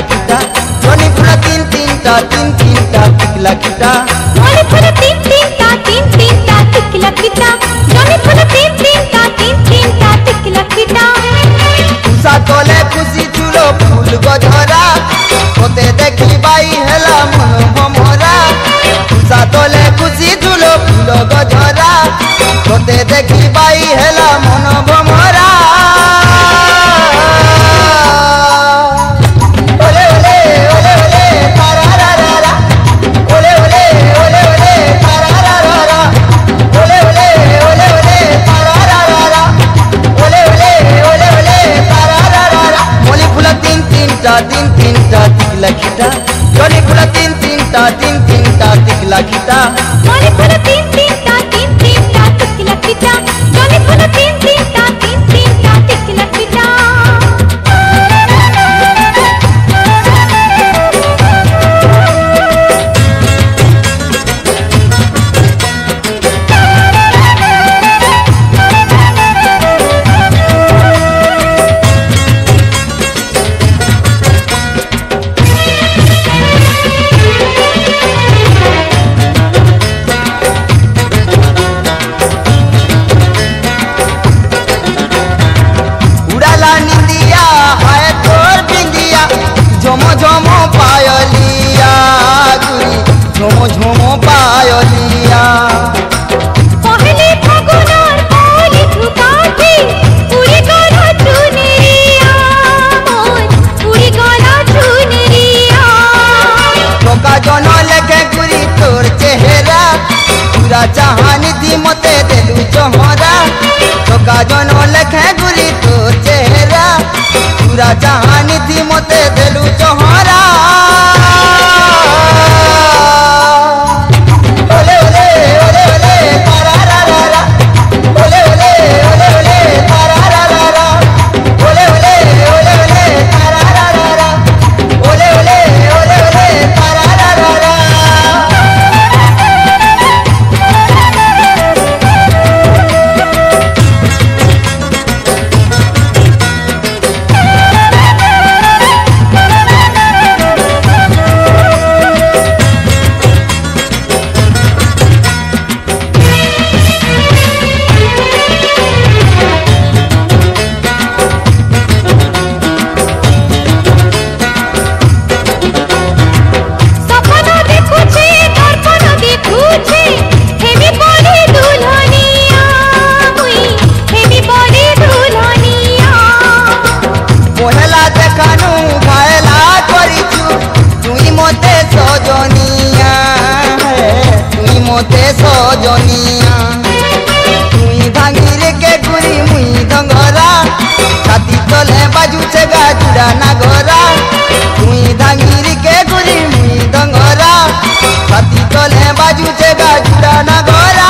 कीटा जनी फूल तीन तीन टा टिकला कीटा जनी फूल तीन तीन टा टिकला कीटा जनी फूल तीन तीन टा टिकला कीटा उषा तले खुशी चुलो फूल गजरा होते देखी बाई हेला मन भमरा उषा तले खुशी चुलो फूल गजरा होते देखी बाई हेला मन भमरा तीन टा टिकला कीटा जनी फूल तीन तीन टा टिकला कीटा जनी फूल तीन तीन टा टिकला कीटा जनी फूल तीन तीन टा टिकला कीटा झोमो पायलिया गुरी झोमो पायलिया पहले फागुनार पाली धुकाठी उड़ी गला चुनरिया मोर उड़ी गला चुनरिया टोका जन लेके गुरी तोर चेहरा पूरा जहान दी मते देलू चोहरा टोका जन लेके गुरी तोर चेहरा पूरा जहान दी मते देलू चोहरा ओले ओले ओले ओले तारारारा ओले ओले ओले ओले तारारारा ओले ओले ओले ओले तारारारा ओले ओले ओले ओले तारारारा सजनिया तुई भांगिर के गुरी मुई दंगरा छाती तले बाजुचे गाजुरा नागरा तुई भांगिर के गुरी मुई दंगरा छाती तले बाजुचे गाजुरा नागरा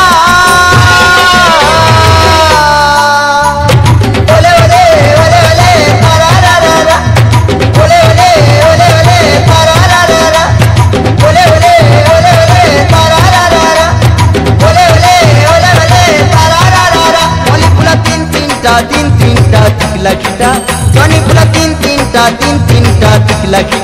ओले ओले ओले ओले तारारारा ओले ओले ओले ओले तारारारा ओले ओले ओले ओले तारारारा ओले ओले ओले ओले तारारारा मोली फूल तीन तीन टा टिकला कीटा जनी फूल तीन तीन टा टिकला कीटा